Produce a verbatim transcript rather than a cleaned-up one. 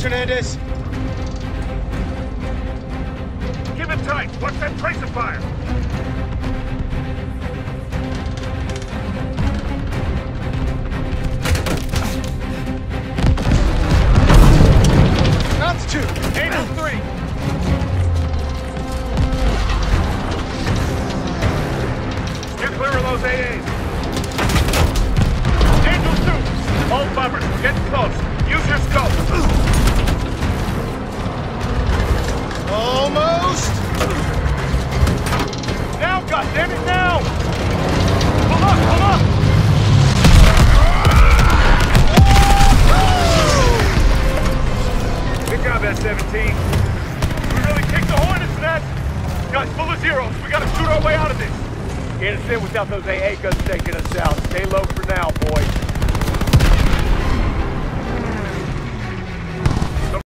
Fernandez. Keep it tight. Watch that tracer fire. Altitude, eight oh three. Get clear of those A As. Angel two. All bummers, getting close. Use your scope. Almost. Now, goddammit, now! Pull up, pull up! Good job, S seventeen. We really kicked the hornets, that. Guys, full of zeros. We gotta shoot our way out of this. Can't stand without those A A guns taking us out. Stay low for now, boys.